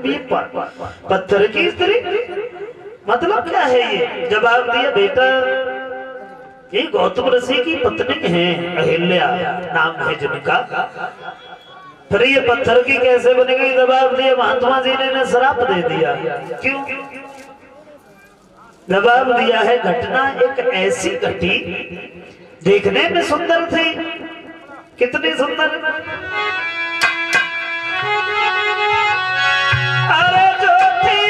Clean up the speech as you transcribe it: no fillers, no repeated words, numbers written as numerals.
ये पत्थर की स्त्री, मतलब क्या है? ये जवाब दिया, बेटा ये गौतम ऋषि की पत्नी है, अहिल्या नाम है जिनका। फिर ये पत्थर की कैसे बन गई? जवाब दिया, महात्मा जी ने श्राप दे दिया। क्यों? जवाब दिया है, घटना एक ऐसी घटी, देखने में सुंदर थी, कितनी सुंदर। अरे जो थी